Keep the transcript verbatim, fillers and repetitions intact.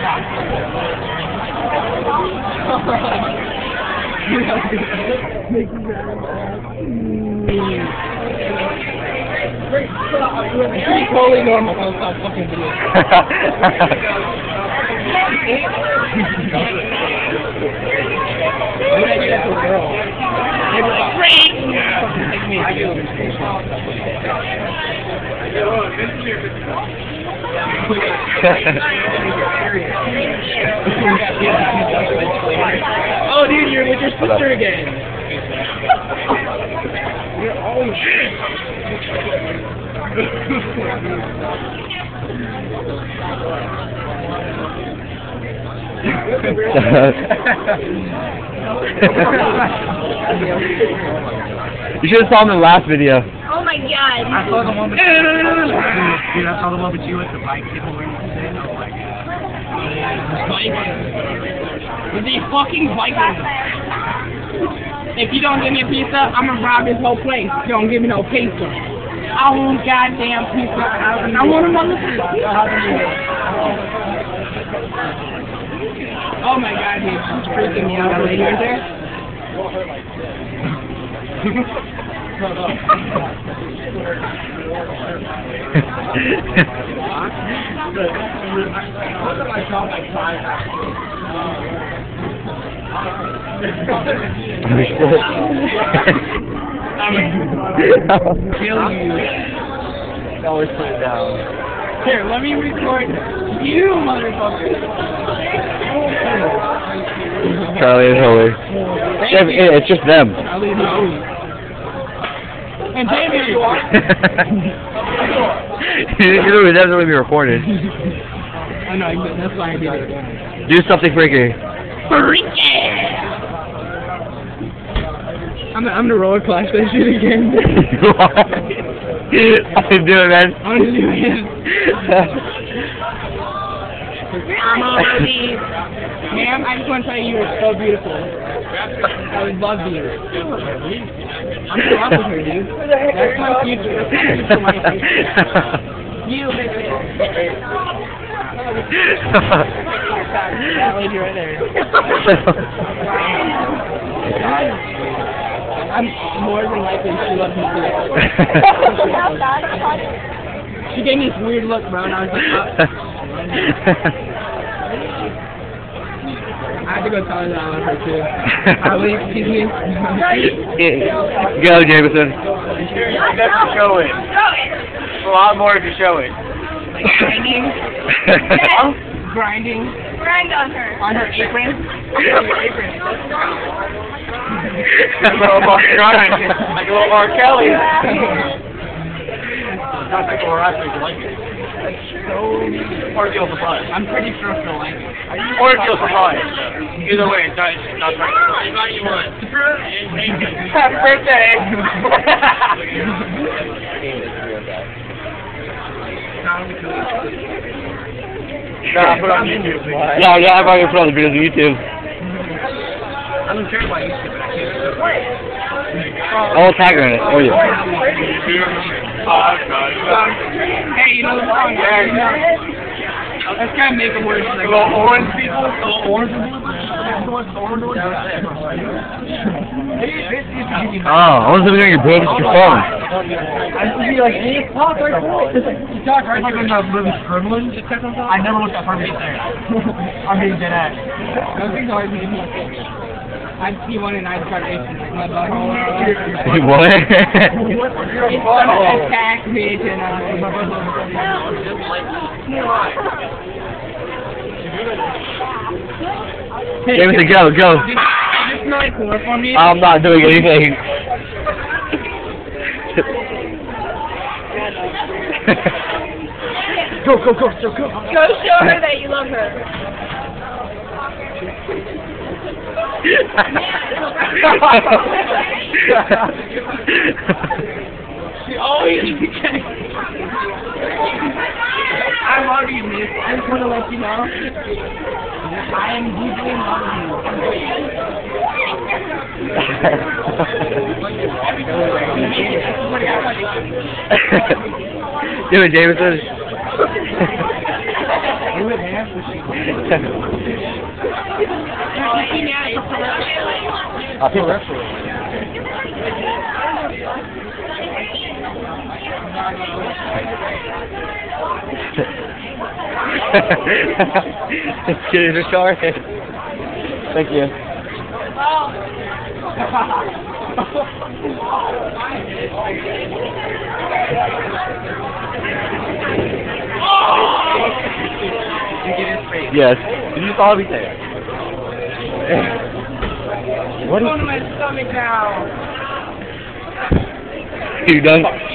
It's totally normal. I'll stop fucking video. Great! Like me. I do. Oh, dude, you're with your sister again. You're always. You should have saw him in the last video. Oh my god. I saw the one with dude, I saw the one with you with the bike people were saying, oh my god. With these fucking Vikings. If you don't give me a pizza, I'm gonna rob this whole place. You don't give me no pizza. I want goddamn pizza. I want a motherfucker. Oh my god, dude, she's freaking me out. That lady right there. I'm killing you. Always put it down. Here, let me record you, motherfucker. Charlie and Holy. Yeah, you. it's just them. Charlie and Holy. And Jamie, you are. You know, it doesn't really be recorded. I know, that's why I did it. Do something freaky. Freaky! I'm, I'm gonna roller clash that shit again. I can do it, man. I'm gonna do it. I'm already. Ma'am, I just want to tell you you are so beautiful. I would love you. I'm in love with her, dude. That's my future. That's my future, my future. You, baby. That lady right there. I'm more than likely she loves me too. She gave me this weird look, bro, and I was like, oh. I have to go tell her that I love her too. Probably, excuse me. Go, Jameson. Let's show it. A lot more if you show it. Like grinding. Yeah. Grinding. Grind on her. On her apron. On her apron. Like a little more grind. Like a little more Kelly. Not like more actually like it. Or feel surprised. I'm pretty sure she'll like it. Or feel surprised. Either way, it's not, it's not right. What you want? Happy birthday! Nah, put on YouTube. Yeah, yeah, I've already put on the videos on YouTube. I don't care about YouTube, but I can't. I'll tag her in it. Oh, yeah. Hey, you know the song? Yeah, you know. Let's kind of make it worse. Like, little orange people? Little orange people? Oh, I wasn't doing your boobs with your phone. I used to be like, hey, talk right now. You talk right like when the movie Scribbling. I never looked at her being there. I'm being dead ass. Those things always made me sick. I'd see one and I'd start itching like my butthole. What? It's gonna attack me tonight. Jameson, go, go. Just smell like chloroform me. I'm not doing anything. Go, go, go, go, go. Go show her that you love her. She always I love you, miss. I just want to let you know I am deeply in love with you. Do it, Jameson. Do it, man. I'll pick her. Kids are sorry. Thank you. Yes. Did you follow me there? What is going to my stomach now. you done?